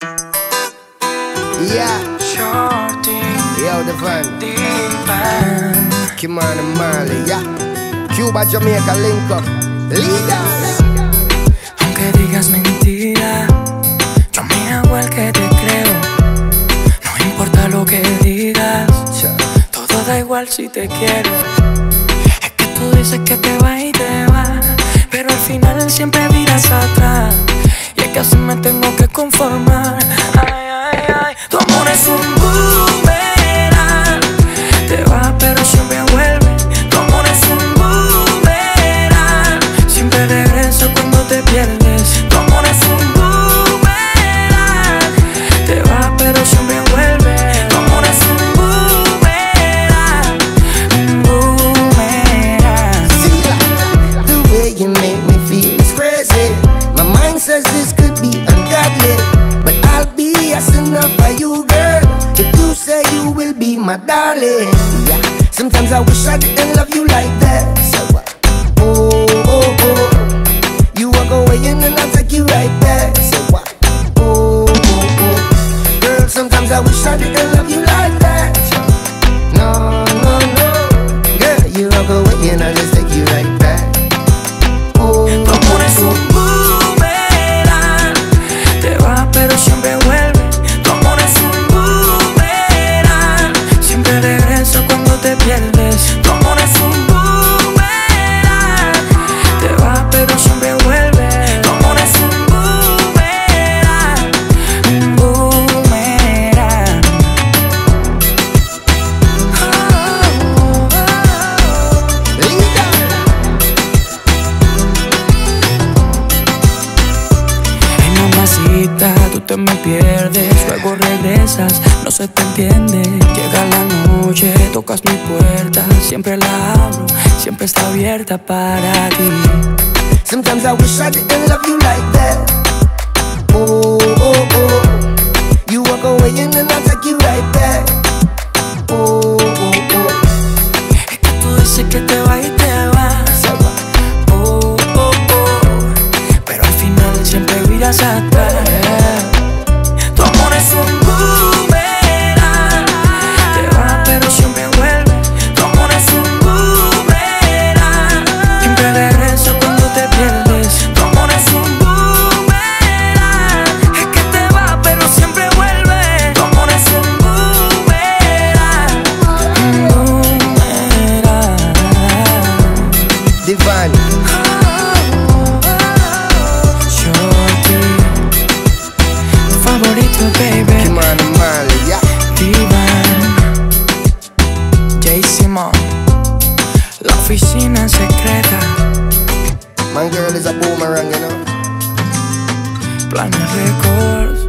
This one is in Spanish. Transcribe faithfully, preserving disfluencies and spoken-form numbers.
Yeah. Shorty. Yo, the van. Divan. Kimani Marley, yeah. Cuba, Jamaica, link up. Legal. Aunque digas mentira, yo me hago el que te creo. No importa lo que digas, todo da igual si te quiero. Es que tú dices que te vas y te vas, pero al final siempre miras atrás. Y es que así me tengo que conformar. Ay, ay, ay. Tu amor es un boomerang. Te vas pero siempre vuelve. Tu amor es un boomerang. Siempre regresa cuando te pierdes. Tu amor es un boomerang. Te vas pero siempre vuelve. Tu amor es un boomerang. Un boomerang. See, the way you make me feel is crazy. My mind says this could be ungodly, but I'll be as enough for you, girl. If you say you will be my darling, yeah. Sometimes I wish I didn't love you like that. So what? Oh, oh, oh. You walk away and then I'll take you right back. So what? Oh, oh, oh. Girl, sometimes I wish I didn't love you like that. No, no, no. Girl, you walk away and I'll just take you right back. Oh, Tu amor es un boomerang. Te vas pero siempre vuelve. Tu amor es un boomerang. Siempre regresa cuando te pierdes. Tu amor es un boomerang. Te vas pero siempre vuelve. Tu amor es un boomerang. Un boomerang. Oh, oh, oh. legal. Ay, mamacita, tú te me pierdes, luego regresas, no se te entiende. Llega la noche, tocas mi puerta, siempre la abro, siempre está abierta para ti. Sometimes I wish I didn't love you like that. Oh, oh, oh. You walk away and then I'll take you right back. Oh, oh, oh. Es que tú dices que te vas y te vas. So what? Oh, oh, oh. Pero al final siempre miras atrás. Tu amor es un boomerang. Te vas pero siempre vuelve. Tu amor es un boomerang. Siempre regresa cuando te pierdes. Tu amor es un boomerang. Es que te vas pero siempre vuelve. Tu amor es un boomerang. Un boomerang. Divine. Shorty, tu favorito, baby. Kimani Marley, yeah. Divan, J. Simon, la oficina secreta. My girl is a boomerang, you know. Planet Records.